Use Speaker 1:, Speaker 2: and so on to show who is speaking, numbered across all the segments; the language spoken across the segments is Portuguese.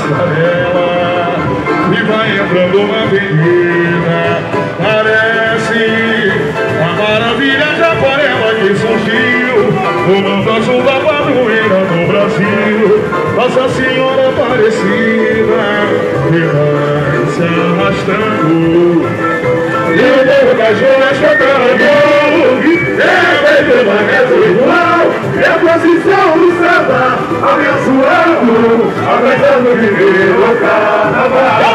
Speaker 1: passarela e vai entrando uma avenida. Parece a maravilha de Aquarela que surgiu, tomando a chuva padroeira do Brasil. Nossa Senhora Aparecida que vai se arrastando e o povo das ruas cantando. É feito uma reza igual, é a procissão do samba, abençoando, abençoando viver o carnaval.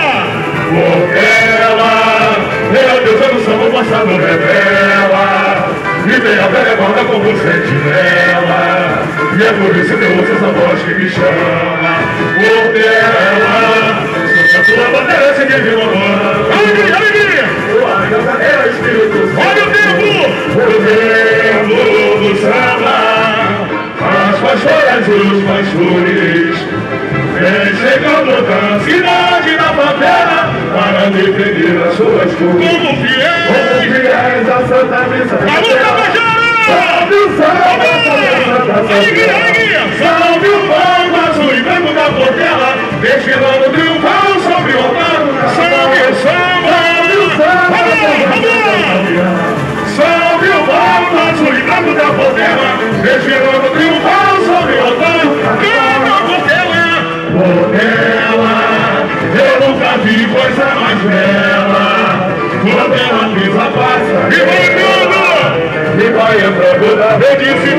Speaker 1: Portela, meu Deus, eu no samba passado revela, e vem a velha guarda como sentinela, e é por isso que eu ouço essa voz que me chama. Portela, a sua bandeira se vive no mar. Alegria, alegria! Sua bandeira, Espírito Santo. Olha o tempo! O tempo do samba, as pastoras e os pastores vem chegando da cidade, da favela, para defender as suas cores. Como fiéis a Santa Missa. Alô, Tabajara! Salve o samba! Alegria, alegria! Salve o povo azul e branco da Portela, desfilando triunfal sobre o altar. Salve o samba! Salve o samba! Salve o povo azul e branco da Portela, desfilando triunfal sobre o altar. Canta Portela! Portela, eu nunca vi coisa mais bela. Portela pisa, passa e vai tudo, e vai entrando na rede. Se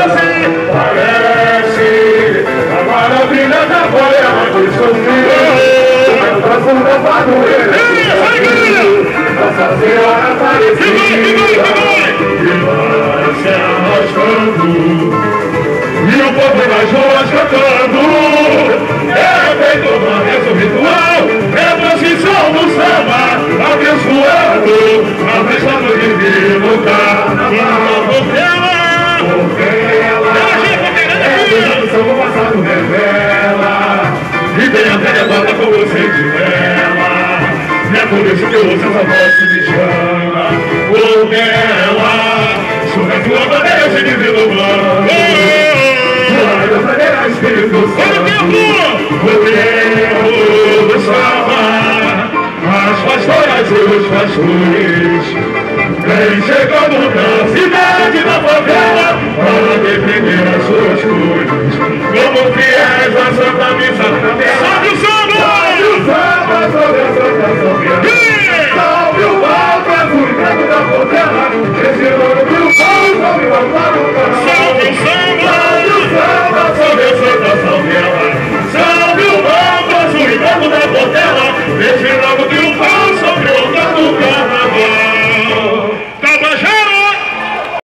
Speaker 1: parece a maravilha da Aquarela que surgiu, o braço da padroeira. Nossa Senhora Aparecida que vai se arrastando, e o povo nas ruas cantando. É feito uma reza ritual, é procissão do samba, abençoando, abençoando de vir no carnaval. Portela, é o samba passado revela, e vem a velha banda como sentinela, e é por isso que eu ouço essa voz que me chama. Portela, sobre a tua bandeira se divide no blanco. Espírito Santo, o tempo do samba, as pastoras e os pastores vem chegando da cidade, da favela, para defender as suas cores.